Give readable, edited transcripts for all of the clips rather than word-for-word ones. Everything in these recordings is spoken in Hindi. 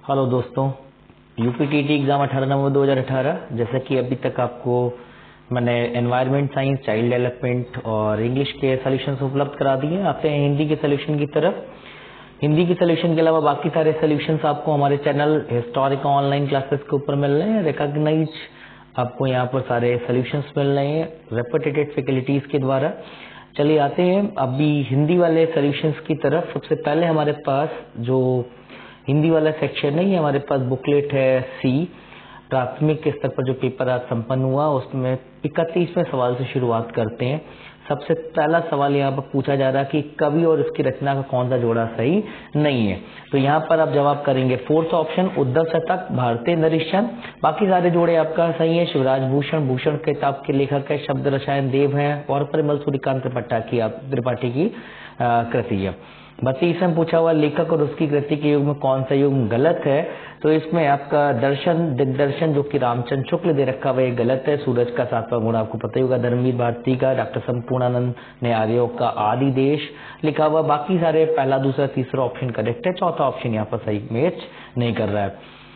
हेलो दोस्तों, यूपीटीटी एग्जाम 18 नवंबर 2018। जैसा कि अभी तक आपको मैंने एनवायरनमेंट साइंस, चाइल्ड डेवलपमेंट और इंग्लिश के सॉल्यूशंस उपलब्ध करा दिए। आते हैं हिंदी के सॉल्यूशन की तरफ। हिंदी के सॉल्यूशन के अलावा बाकी सारे सॉल्यूशंस आपको हमारे चैनल हिस्टोरिक ऑनलाइन क्लासेस के ऊपर मिल रहे हैं। रिकॉग्नाइज आपको यहाँ पर सारे सॉल्यूशंस मिल रहे हैं रेपुटेटेड फैकल्टीज के द्वारा। चलिए आते हैं अभी हिंदी वाले सॉल्यूशंस की तरफ। सबसे पहले हमारे पास जो हिंदी वाला सेक्शन है, ये हमारे पास बुकलेट है सी, प्राथमिक स्तर पर जो पेपर आज संपन्न हुआ उसमें 31वें सवाल से शुरुआत करते हैं। सबसे पहला सवाल यहाँ पर पूछा जा रहा है कि कवि और उसकी रचना का कौन सा जोड़ा सही नहीं है। तो यहाँ पर आप जवाब करेंगे फोर्थ ऑप्शन, उद्धव शतक, भारतीय नरीशन। बाकी सारे जोड़े आपका सही है। शिवराज भूषण, भूषण किताब के लेखक है, शब्द रसायन देव है और परिमल सूर्यकांत त्रिपाठी की कृति है। 32वें पूछा हुआ लेखक और उसकी कृति के युग में कौन सा युग गलत है। तो इसमें आपका दर्शन दिग्दर्शन जो कि रामचंद्र शुक्ल दे रखा हुआ गलत है। सूरज का 7वां गुण आपको पता ही होगा धर्मवीर भारती का। डॉक्टर संपूर्णानंद ने आर्योग का आदि देश लिखा हुआ। बाकी सारे पहला, दूसरा, तीसरा ऑप्शन करेक्ट है। चौथा ऑप्शन यहाँ पर सही मैच नहीं कर रहा है।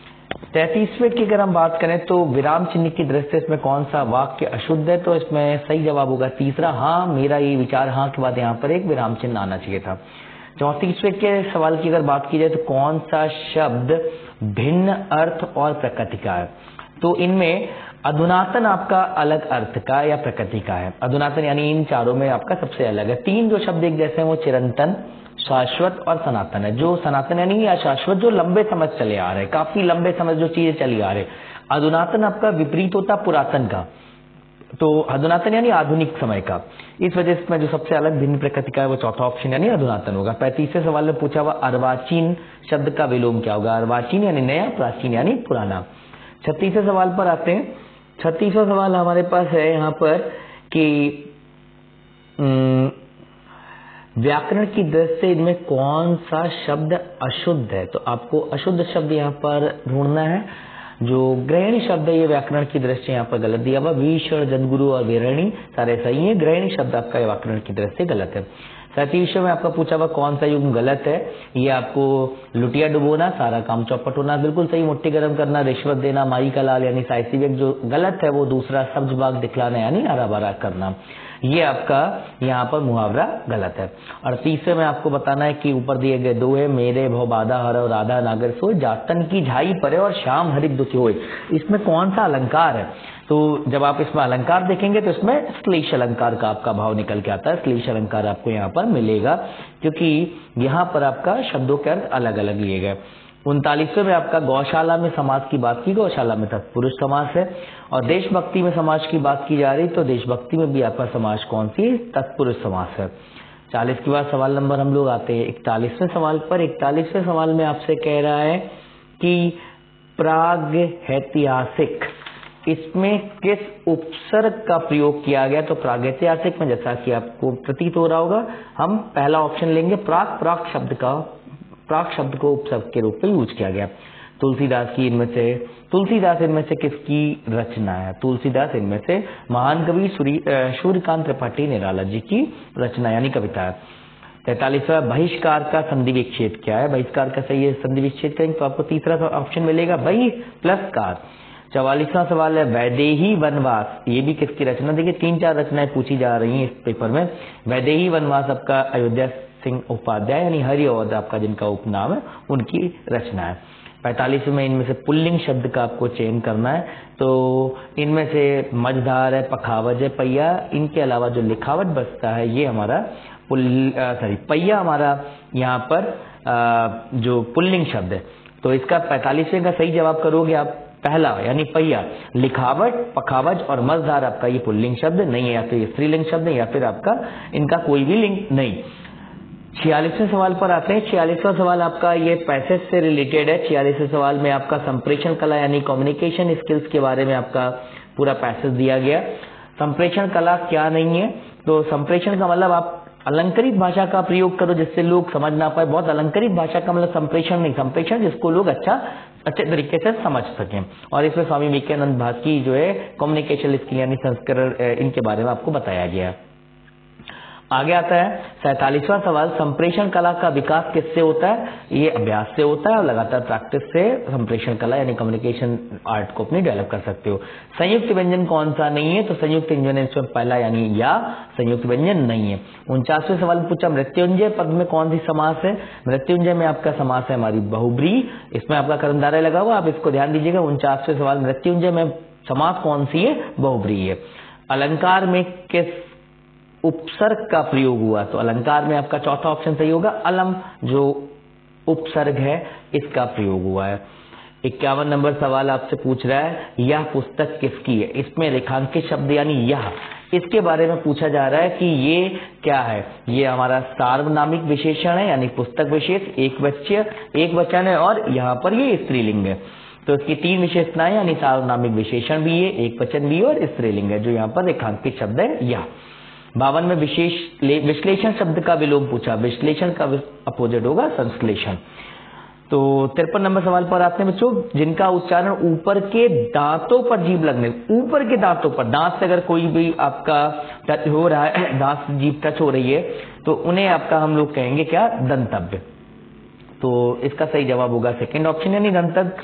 33वें की अगर हम बात करें तो विराम चिन्ह की दृष्टि से इसमें कौन सा वाक्य अशुद्ध है। तो इसमें सही जवाब होगा तीसरा, हाँ मेरा ये विचार, हाँ के बाद यहाँ पर एक विराम चिन्ह आना चाहिए था। 34वें के सवाल की अगर बात की जाए तो कौन सा शब्द भिन्न अर्थ और प्रकृति का है। तो इनमें अधुनातन आपका अलग अर्थ का या प्रकृति का है। अधुनातन यानी इन चारों में आपका सबसे अलग है। तीन जो शब्द एक जैसे हैं वो चिरंतन, शाश्वत और सनातन है। जो सनातन यानी या शाश्वत जो लंबे समय चले आ रहे, काफी लंबे समय जो चीजें चली आ रहे। अधुनातन आपका विपरीत होता पुरातन का। तो अधुनातन यानी आधुनिक समय का। इस वजह से जो सबसे अलग भिन्न प्रकृति का है वो चौथा ऑप्शन यानी अधुनातन होगा। 35वें सवाल में पूछा हुआ अर्वाचीन शब्द का विलोम क्या होगा। अर्वाचीन यानी नया, प्राचीन यानी पुराना। 36वें सवाल पर आते हैं। 36वां सवाल हमारे पास है यहाँ पर कि व्याकरण की दृष्टि से इनमें कौन सा शब्द अशुद्ध है। तो आपको अशुद्ध शब्द यहाँ पर ढूंढना है। जो ग्रहणी शब्द है ये व्याकरण की दृष्टि से यहाँ पर गलत दिया हुआ। भीषण, जदगुरु और विरणी सारे सही है। ग्रहणी शब्द आपका व्याकरण की दृष्टि से गलत है। 37वें में आपका पूछा हुआ कौन सा युग गलत है। ये आपको लुटिया डुबोना, सारा काम चौपट होना बिल्कुल सही। मुट्ठी गर्म करना, रिश्वत देना, माई का लाल यानी साइसी व्यक्त जो गलत है वो दूसरा। सब्ज बाग दिखलाना यानी हरा भरा करना, ये आपका यहाँ पर मुहावरा गलत है। और 30वें में आपको बताना है कि ऊपर दिए गए दो है, मेरे भव बाधा हर और राधा नागर सोए, जातन की झाई परे और श्याम हरित दुखी होए। इसमें कौन सा अलंकार है। तो जब आप इसमें अलंकार देखेंगे तो इसमें श्लेष अलंकार का आपका भाव निकल के आता है। श्लेष अलंकार आपको यहाँ पर मिलेगा क्योंकि यहाँ पर आपका शब्दों के अर्थ अलग अलग लिए गए। 39वें में आपका गौशाला में समाज की बात की, गौशाला में तत्पुरुष समास है। और देशभक्ति में समाज की बात की जा रही तो देशभक्ति में भी आपका समाज कौन सी, तत्पुरुष समास है। 40 के बाद सवाल नंबर हम लोग आते हैं 41वें सवाल पर। 41वें सवाल में आपसे कह रहा है कि प्रागैतिहासिक इसमें किस उपसर्ग का प्रयोग किया गया। तो प्रागैतिहासिक में जैसा कि आपको प्रतीत हो रहा होगा हम पहला ऑप्शन लेंगे प्राक। प्राक शब्द को उपसर्ग के रूप में यूज किया गया। तुलसीदास इनमें से किसकी रचना है। तुलसीदास इनमें से महान कवि सूर्यकांत त्रिपाठी निराला जी की रचना यानी कविता है। 43वां बहिष्कार का संधि विच्छेद क्या है। बहिष्कार का सही है संधि विच्छेद करेंगे तो आपको तीसरा ऑप्शन मिलेगा बहि प्लस कार। 44वां सवाल है वैदेही वनवास, ये भी किसकी रचना। देखिए 3-4 रचनाएं पूछी जा रही हैं इस पेपर में। वैदेही वनवास आपका अयोध्या सिंह उपाध्याय यानी हरिऔध आपका जिनका उपनाम है उनकी रचना है। 45 में इनमें से पुल्लिंग शब्द का आपको चयन करना है। तो इनमें से मझधार है, पखावज है, पहिया। इनके अलावा जो लिखावट बचता है ये हमारा पहिया हमारा यहाँ पर जो पुल्लिंग शब्द है। तो इसका 45वें का सही जवाब करोगे आप पहला यानी पहिया। लिखावट, पखावज और मझधार आपका ये पुल्लिंग शब्द नहीं है, या तो ये स्त्रीलिंग शब्द है या फिर आपका इनका कोई भी लिंग नहीं। 46वें सवाल पर आते हैं। 46वां सवाल आपका ये पैसेज से रिलेटेड है। 46वें सवाल में आपका संप्रेषण कला यानी कम्युनिकेशन स्किल्स के बारे में आपका पूरा पैसेज दिया गया। संप्रेषण कला क्या नहीं है। तो संप्रेषण का मतलब आप अलंकृत भाषा का प्रयोग करो जिससे लोग समझ ना पाए। बहुत अलंकृत भाषा का मतलब संप्रेषण नहीं, संप्रेषण जिसको लोग अच्छे तरीके से समझ सकें। और इसमें स्वामी विवेकानंद भारती जो है कम्युनिकेशन स्किल यानी संस्करण, इनके बारे में आपको बताया गया है। आगे आता है 47वां सवाल, संप्रेषण कला का विकास किससे होता है? ये अभ्यास से होता है और लगातार प्रैक्टिस से संप्रेषण कला यानी कम्युनिकेशन आर्ट को अपनी डेवलप कर सकते हो। संयुक्त व्यंजन कौन सा नहीं है? तो संयुक्त व्यंजन इसमें पहला यानी या संयुक्त व्यंजन नहीं है। 49वें सवाल में पूछा मृत्युंजय पद में कौन सी समास है? मृत्युंजय में आपका समास है हमारी बहुब्रीहि, इसमें आपका कर्मधारय लगा हुआ, आप इसको ध्यान दीजिएगा। 49वें सवाल मृत्युंजय में समास कौन सी है? बहुब्रीहि है। अलंकार में किस उपसर्ग का प्रयोग हुआ? तो अलंकार में आपका चौथा ऑप्शन सही होगा, अलम जो उपसर्ग है इसका प्रयोग हुआ है। 51 नंबर सवाल आपसे पूछ रहा है यह पुस्तक किसकी है? इसमें रेखांकित शब्द यानी यह, इसके बारे में पूछा जा रहा है कि ये क्या है? ये हमारा सार्वनामिक विशेषण है यानी पुस्तक विशेष, एक वचन है और यहाँ पर ये स्त्रीलिंग है। तो इसकी 3 विशेषताएं यानी सार्वनामिक विशेषण भी है, एक वचन भी है और स्त्रीलिंग है, जो यहाँ पर रेखांकित शब्द है यह। 52 में विश्लेषण शब्द का विलोम पूछा, विश्लेषण का अपोजिट होगा संश्लेषण। तो 53 नंबर सवाल पर आते हैं बच्चों, जिनका उच्चारण ऊपर के दांतों पर जीभ लगने, ऊपर के दांतों पर, दांत से अगर कोई भी आपका टच हो रहा है, दांत से जीभ टच हो रही है तो उन्हें आपका हम लोग कहेंगे क्या? दंतव्य। तो इसका सही जवाब होगा सेकंड ऑप्शन यानी दंतक।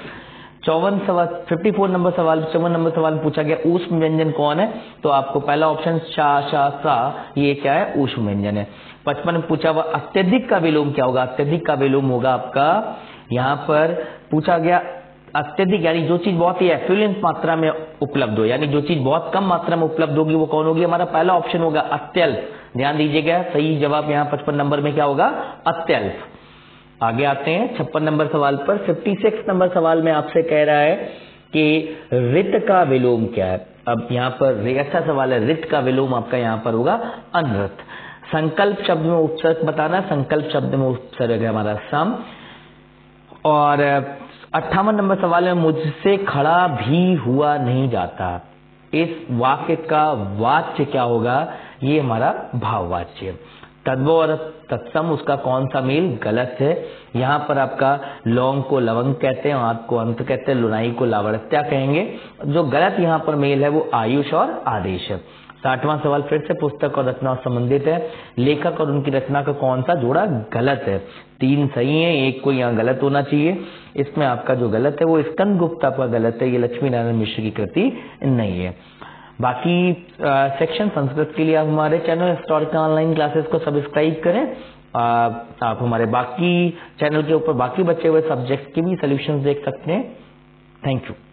54 नंबर सवाल 54 नंबर सवाल पूछा गया ऊष्म व्यंजन कौन है? तो आपको पहला ऑप्शन शा शा सा, ये क्या है? ऊष्म व्यंजन है। 55 में पूछा हुआ अत्यधिक का विलोम क्या होगा? अत्यधिक का विलोम होगा आपका, यहाँ पर पूछा गया अत्यधिक यानी जो चीज बहुत ही एफ्लुएंस मात्रा में उपलब्ध हो, यानी जो चीज बहुत कम मात्रा में उपलब्ध होगी वो कौन होगी? हमारा पहला ऑप्शन होगा अत्यल्प। ध्यान दीजिएगा, सही जवाब यहाँ 55 नंबर में क्या होगा? अत्यल्प। आगे आते हैं 56 नंबर सवाल पर। 56 नंबर सवाल में आपसे कह रहा है कि रित का विलोम क्या है? अब यहाँ पर अच्छा सवाल है, रित का विलोम आपका यहाँ पर होगा अनृत। संकल्प शब्द में उपसर्ग बताना, संकल्प शब्द में उपसर्ग है हमारा सम। और 58 नंबर सवाल में मुझसे खड़ा भी हुआ नहीं जाता, इस वाक्य का वाच्य क्या होगा? ये हमारा भाववाच्य। तद्भव और तत्सम उसका कौन सा मेल? गलत है। यहाँ पर आपका लौंग को लवंग कहते हैं, आंत को अंत कहते हैं, लुनाई को लावण्यता कहेंगे। जो गलत यहाँ पर मेल है वो आयुष और आदेश है। 60वां सवाल फिर से पुस्तक और रचना संबंधित है। लेखक और उनकी रचना का कौन सा जोड़ा गलत है? 3 सही है, एक को यहाँ गलत होना चाहिए। इसमें आपका जो गलत है वो स्कंदगुप्त आपका गलत है, ये लक्ष्मी नारायण मिश्र की कृति नहीं है। बाकी सेक्शन संस्कृत के लिए आप हमारे चैनल हिस्टोरिकल ऑनलाइन क्लासेस को सब्सक्राइब करें। आप हमारे बाकी चैनल के ऊपर बाकी बचे हुए सब्जेक्ट के भी सॉल्यूशंस देख सकते हैं। Thank you.